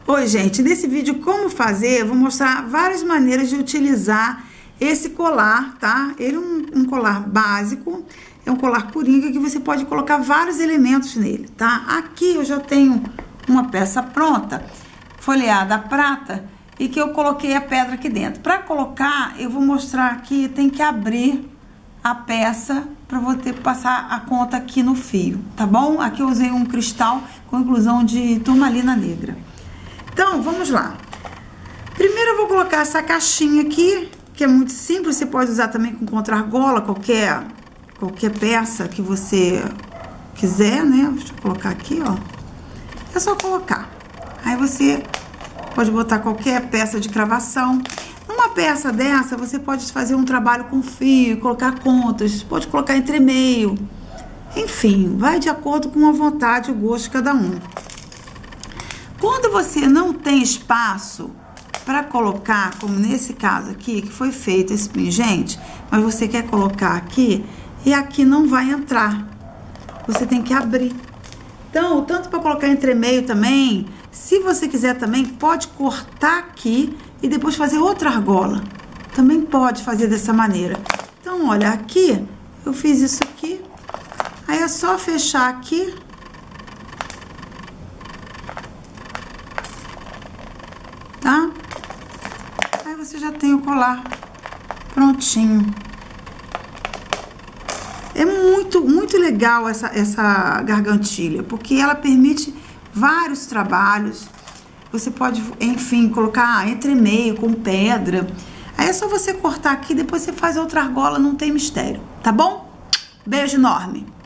Oi, gente, nesse vídeo como fazer, eu vou mostrar várias maneiras de utilizar esse colar, tá? Ele é um colar básico, é um colar coringa que você pode colocar vários elementos nele, tá? Aqui eu já tenho uma peça pronta, folheada a prata, e que eu coloquei a pedra aqui dentro. Para colocar, eu vou mostrar aqui, tem que abrir a peça para você passar a conta aqui no fio, tá bom? Aqui eu usei um cristal com inclusão de turmalina negra. Então, vamos lá. Primeiro eu vou colocar essa caixinha aqui, que é muito simples, você pode usar também com contrargola, qualquer peça que você quiser, né? Deixa eu colocar aqui, ó. É só colocar. Aí você pode botar qualquer peça de cravação. Numa peça dessa, você pode fazer um trabalho com fio, colocar contas, pode colocar entremeio. Enfim, vai de acordo com a vontade e o gosto de cada um. Quando você não tem espaço para colocar, como nesse caso aqui, que foi feito esse pingente, mas você quer colocar aqui, e aqui não vai entrar. Você tem que abrir. Então, tanto para colocar entremeio também, se você quiser também, pode cortar aqui e depois fazer outra argola. Também pode fazer dessa maneira. Então, olha, aqui, eu fiz isso aqui. Aí é só fechar aqui. Tá? Aí você já tem o colar prontinho. É muito legal essa gargantilha, porque ela permite vários trabalhos. Você pode, enfim, colocar entremeio com pedra. Aí é só você cortar aqui, depois você faz outra argola, não tem mistério, tá bom? Beijo enorme!